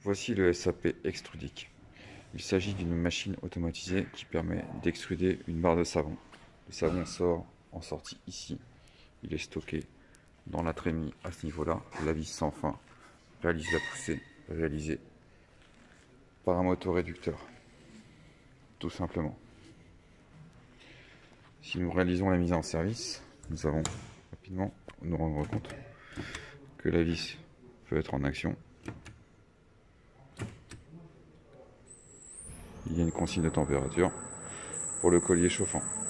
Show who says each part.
Speaker 1: Voici le SAP Extrudic. Il s'agit d'une machine automatisée qui permet d'extruder une barre de savon. Le savon sort en sortie ici. Il est stocké dans la trémie à ce niveau-là. La vis sans fin réalise la poussée réalisée par un motoréducteur. Tout simplement. Si nous réalisons la mise en service, nous allons rapidement nous rendre compte que la vis peut être en action. Il y a une consigne de température pour le collier chauffant.